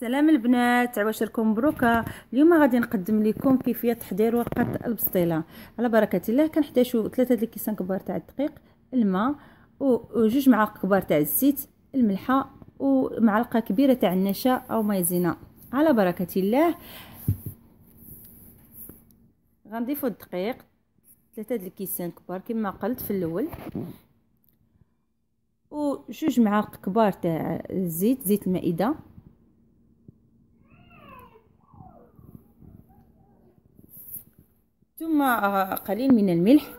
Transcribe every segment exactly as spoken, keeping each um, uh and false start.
سلام البنات، عواشركم مبروكه. اليوم غادي نقدم لكم كيفيه تحضير ورقه البسطيله على بركه الله. كنحتاجو ثلاثه د الكيسان كبار تاع الدقيق، الماء وجوج معالق كبار تاع الزيت، الملحه ومعلقه كبيره تاع النشا او مايزينا على بركه الله. غنضيفو الدقيق ثلاثه د الكيسان كبار كما قلت في الاول، وجوج معالق كبار تاع الزيت، زيت المائده، ثم قليل من الملح،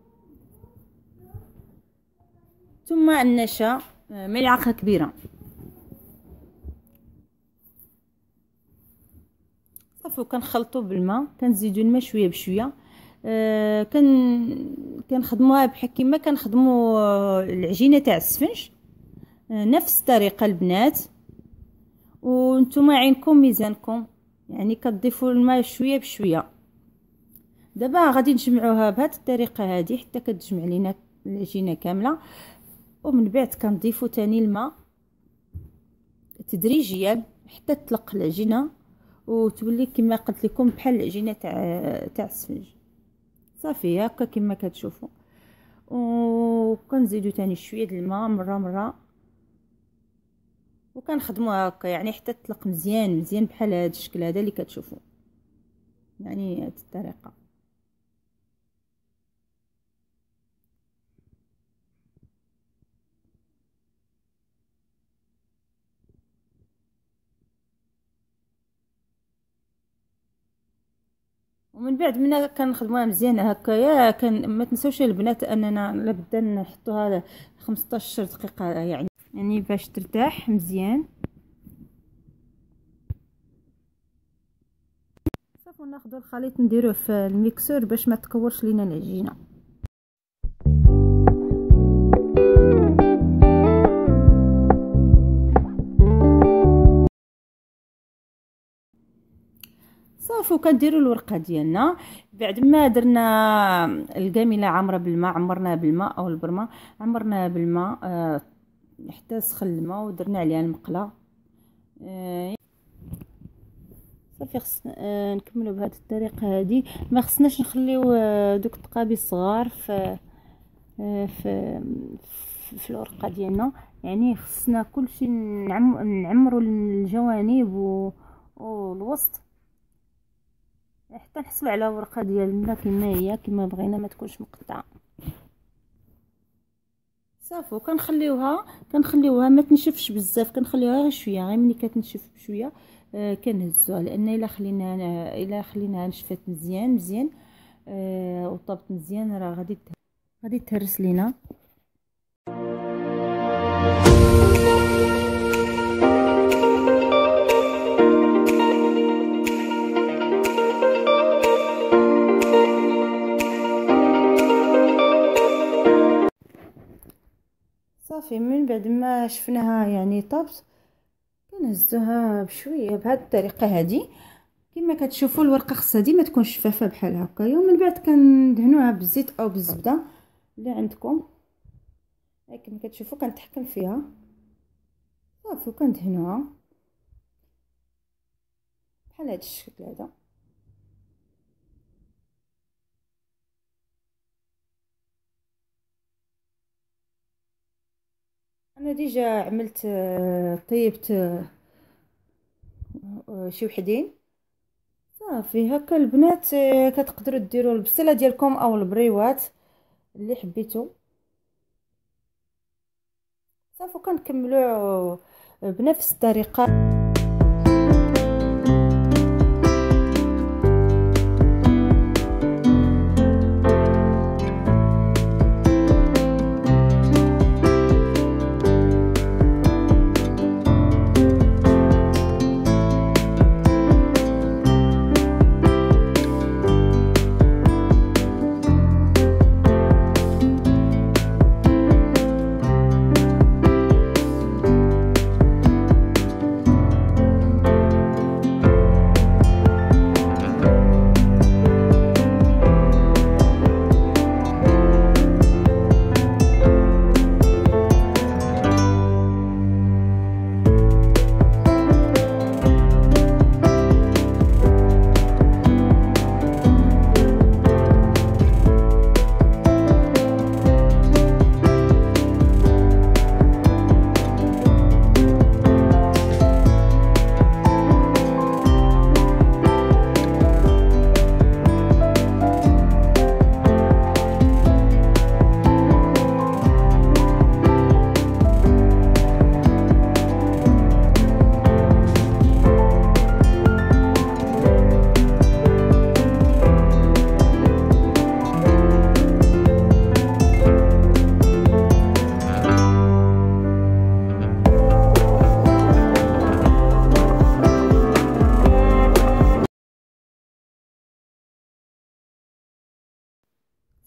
ثم النشا ملعقه كبيره. صافي كنخلطو بالماء، كنزيدو الماء شويه بشويه. آه كن كنخدموها بحال كيما كنخدمو العجينه تاع السفنج، آه نفس الطريقه البنات. وانتم عينكم ميزانكم، يعني كتضيفوا الماء شويه بشويه. دابا غادي نجمعوها بهذه الطريقه هذه حتى كتجمع لينا العجينه كامله، ومن بعد كنضيفوا تاني الماء تدريجيا حتى تطلق العجينه وتولي كما قلت لكم بحال العجينه تاع تاع السفنج. صافي هكا كما كتشوفوا، وكنزيدوا تاني شويه د الماء مره مره، وكنخدموها هكا يعني حتى تطلق مزيان مزيان بحال هذا الشكل هذا اللي كتشوفوا، يعني هذه الطريقه. ومن بعد منا كنخدموها مزيان هكايا. كان ما تنسوش البنات اننا لابد نحطوها خمسطاش دقيقه يعني يعني باش ترتاح مزيان. صافي ناخذوا الخليط نديروه في الميكسور باش ما تكورش لينا العجينه. صافي وكنديروا الورقه ديالنا بعد ما درنا الكامله عامره بالماء، عمرناها بالماء او البرمه، عمرناها بالماء آه حتى سخن الماء ودرنا عليها المقله. آه صافي خصنا آه نكملوا بهذه الطريقه هذه. ما خصناش نخليو آه دوك التقابي الصغار في آه في في الورقه ديالنا، يعني خصنا كلشي نعم نعمروا الجوانب والوسط حتى نحصلوا على ورقه ديالنا كما هي كما بغينا، ما تكونش مقطعه. صافي كنخليوها كنخليوها ما تنشفش بزاف، كنخليوها غير شويه، غير ملي كتنشف بشويه آه كنهزوها، لان الا خليناها الا خليناها نشفت مزيان مزيان آه وطابت مزيان راه غادي غادي تهرس لينا. صافي من بعد ما شفناها يعني طابت كنهزوها بشويه بهذه الطريقه هذه كما كتشوفوا. الورقه خصها ديما تكون شفافه بحال هكايا، ومن بعد كندهنوها بالزيت او بالزبده اللي عندكم كما كتشوفوا. كنتحكم فيها صافي وكندهنوها بحال هذا الشكل هذا. انا ديجا عملت طيبت شي وحدين. صافي هكا البنات كتقدروا ديروا البسله ديالكم او البريوات اللي حبيتو. صافي كنكملوا بنفس الطريقه.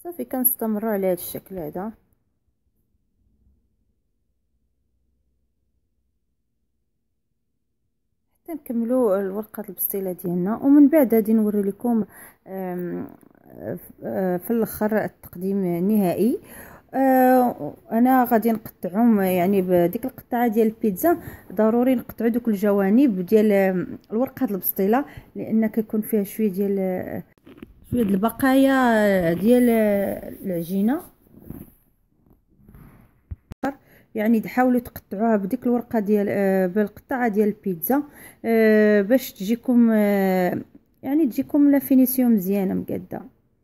صافي كنستمروا على هذا الشكل هذا. حتى نكملوا الورقه البسطيله ديالنا، ومن بعد غادي نوري لكم في الاخر التقديم النهائي. آه انا غادي نقطعهم يعني بديك القطعه ديال البيتزا، ضروري نقطعوا دوك الجوانب ديال الورقه البسطيله، لان كيكون فيها شويه ديال شويه د البقايا ديال العجينه. يعني تحاولوا تقطعوها بديك الورقه ديال آه بالقطعه ديال البيتزا آه باش تجيكم آه يعني تجيكم لا فينيسيون مزيانه مقاده.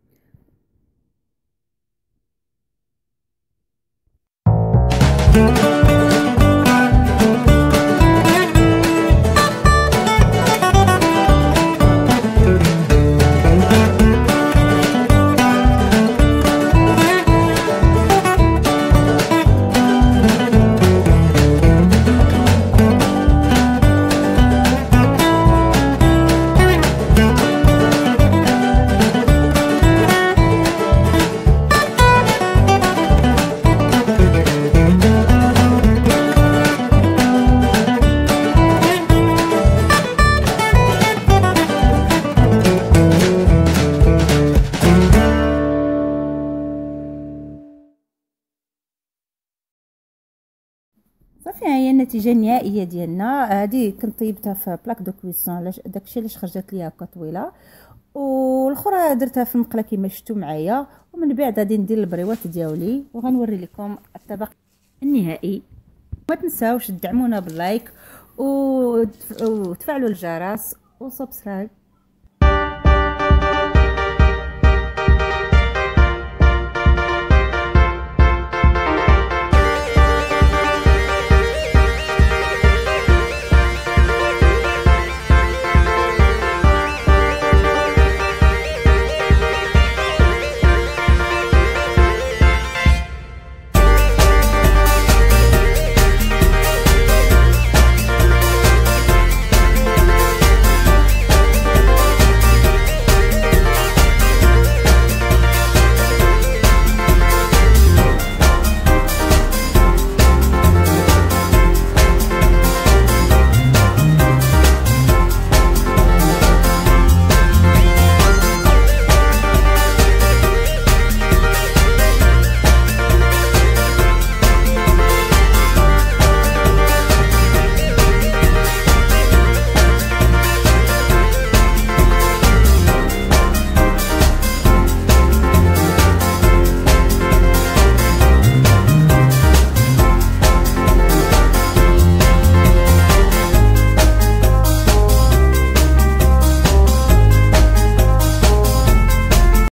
صافي ها هي النتيجه النهائيه ديالنا. هذه كنت طيبتها في بلاك دو كويسون، علاش داكشي علاش خرجت ليا هكا طويله، والاخرى درتها في المقله كما شفتوا معايا. ومن بعد غادي ندير البريوات ديالي وغنوري لكم الطبق النهائي. ما تنساوش تدعمونا باللايك وتفعلوا الجرس وسبسكرايب.